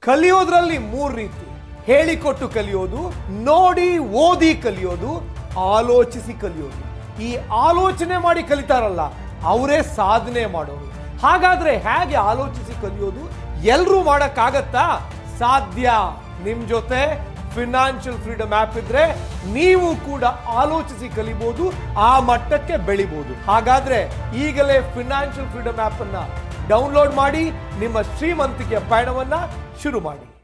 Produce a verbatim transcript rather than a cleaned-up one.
ಕಲಿಯೋದ್ರಲ್ಲಿ ಮೂರು ರೀತಿ. ಹೇಳಿಕೊಟ್ಟು ಕಲಿಯೋದು, ನೋಡಿ ಓದಿ ಕಲಿಯೋದು, ಆಲೋಚಿಸಿ ಕಲಿಯೋದು. ಈ ಆಲೋಚನೆ ಮಾಡಿ ಕಲಿತಾರಲ್ಲ ಅವರೇ ಸಾಧನೆ ಮಾಡೋರು. ಹಾಗಾದ್ರೆ ಹೇಗೆ ಆಲೋಚಿಸಿ ಕಲಿಯೋದು? ಎಲ್ಲರೂ ಮಾಡಕ್ಕಾಗತ್ತಾ? ಸಾಧ್ಯ. ನಿಮ್ ಜೊತೆ ಫಿನಾನ್ಷಿಯಲ್ ಫ್ರೀಡಮ್ ಆಪ್ ಇದ್ರೆ ನೀವು ಕೂಡ ಆಲೋಚಿಸಿ ಕಲಿಬಹುದು, ಆ ಮಟ್ಟಕ್ಕೆ ಬೆಳಿಬಹುದು. ಹಾಗಾದ್ರೆ ಈಗಲೇ ಫಿನಾನ್ಷಿಯಲ್ ಫ್ರೀಡಮ್ ಆಪ್ ಅನ್ನ ಡೌನ್ಲೋಡ್ ಮಾಡಿ ನಿಮ್ಮ ಶ್ರೀಮಂತಿಕೆಯ ಪಯಣವನ್ನ ಶುರು ಮಾಡಿ.